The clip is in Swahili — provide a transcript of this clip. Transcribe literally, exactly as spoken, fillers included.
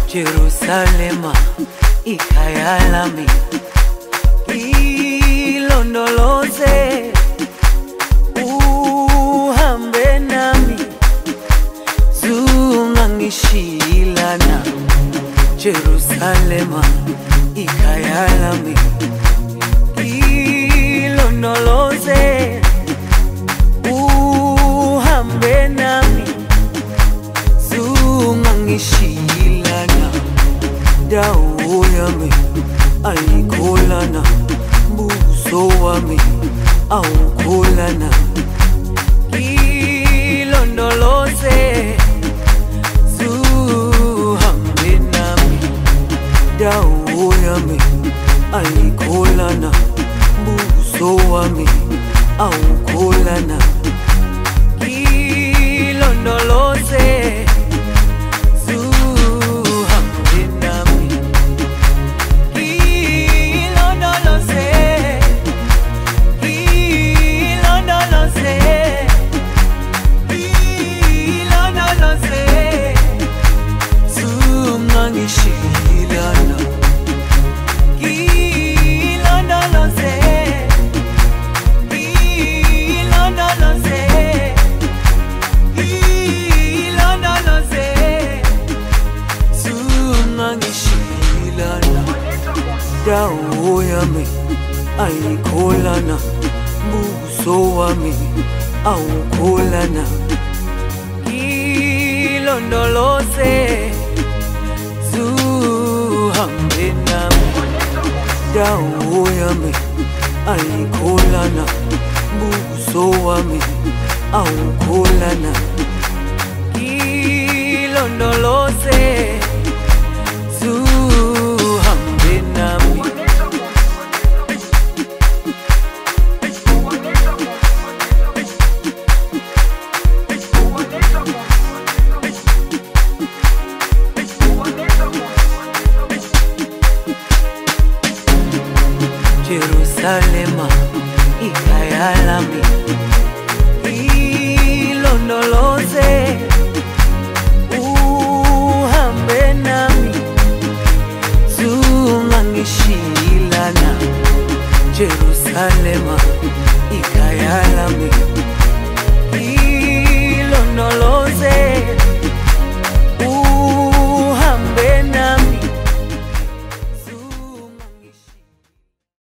Jerusalema ikhaya lami, ilondoloze uhambe nami, zungangishilana. Jerusalema ikhaya lami, ilondoloze uhambe nami, zungangishilana. Dawo yami ayikholana, buso wami awukholana. Ilondoloze zuhambe nami, dawo yami ayikholana, buso wami awukholana. Ilondoloze dawo yami ayikholana, buso wami awukholana. Ilondoloze zuhambe nami, dawo yami ayikholana, buso wami awukholana. Ilondoloze zuhambe nami. Jerusalem